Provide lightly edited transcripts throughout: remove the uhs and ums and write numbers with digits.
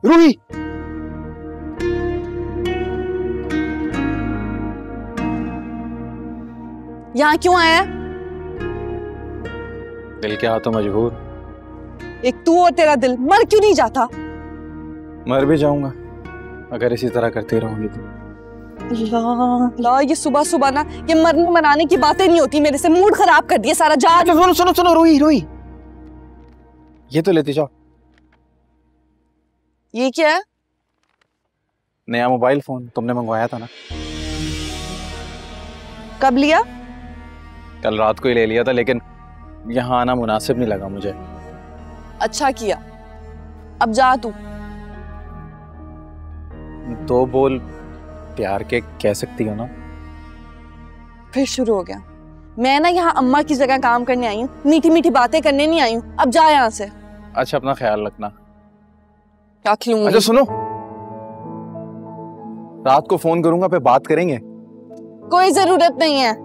रूही, यहाँ क्यों आया? दिल के हाथों मजबूर। एक तू और तेरा दिल, मर क्यों नहीं जाता? मर भी जाऊंगा अगर इसी तरह करती रहूंगी तो। ला, ये सुबह सुबह ना ये मरने मनाने की बातें नहीं होती, मेरे से मूड खराब कर दिया सारा। जा सुनो सुनो सुनो, रूही रूही, ये तो लेती जाओ। ये क्या है? नया मोबाइल फोन तुमने मंगवाया था ना। कब लिया? कल रात को ही ले लिया था, लेकिन यहाँ आना मुनासिब नहीं लगा मुझे। अच्छा किया, अब जा तू। दो बोल प्यार के कह सकती हो ना। फिर शुरू हो गया। मैं ना यहाँ अम्मा की जगह काम करने आई हूँ, मीठी मीठी बातें करने नहीं आई हूँ। अब जा यहाँ से। अच्छा, अपना ख्याल रखना। क्या खिलूंगी? अच्छा सुनो, रात को फोन करूंगा, फिर बात करेंगे। कोई जरूरत नहीं है।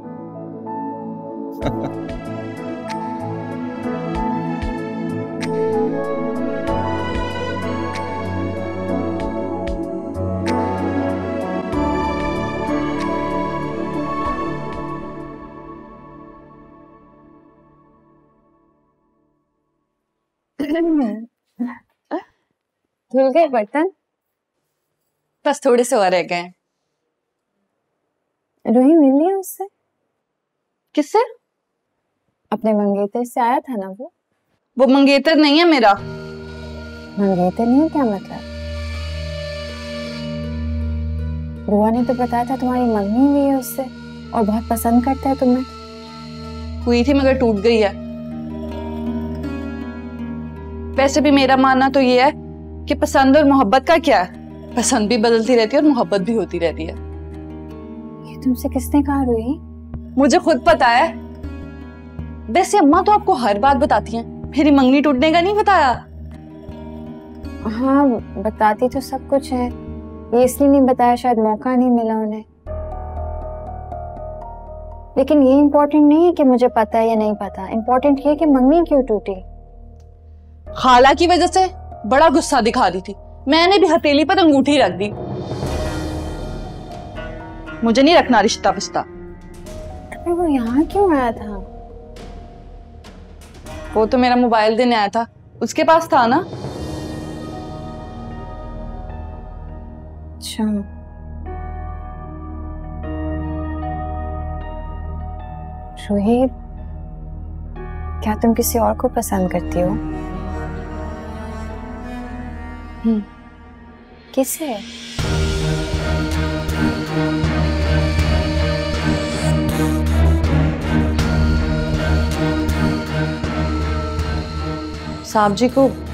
धुल गए बर्तन? बस थोड़े से और रह गए। रूही मिल लिया उससे? किससे? अपने मंगेतर से आया था ना वो मंगेतर नहीं है मेरा। मंगेतर नहीं है क्या मतलब? बुआ ने तो बताया था तुम्हारी मंगनी हुई है उससे और बहुत पसंद करता है तुम्हें। हुई थी मगर टूट गई है। वैसे भी मेरा मानना तो ये है कि पसंद और मोहब्बत का क्या है, पसंद भी बदलती रहती है और मोहब्बत भी होती रहती है। ये तुमसे किसने कहा रूही? मुझे खुद पता है। वैसे अम्मा तो आपको हर बात बताती हैं, मेरी मंगनी टूटने का नहीं बताया? हाँ बताती तो सब कुछ है, ये इसलिए नहीं बताया शायद मौका नहीं मिला उन्हें। लेकिन ये इम्पोर्टेंट नहीं है कि मुझे पता है या नहीं पता, इम्पोर्टेंट ये कि मंगनी क्यों टूटी। खाला की वजह से बड़ा गुस्सा दिखा रही थी, मैंने भी हथेली पर अंगूठी रख दी। मुझे नहीं रखना रिश्ता पिश्ता। अरे वो यहाँ क्यों आया था? वो तो मेरा मोबाइल देने आया था, उसके पास था ना। अच्छा, रूही क्या तुम किसी और को पसंद करती हो? किसे? साहब जी को।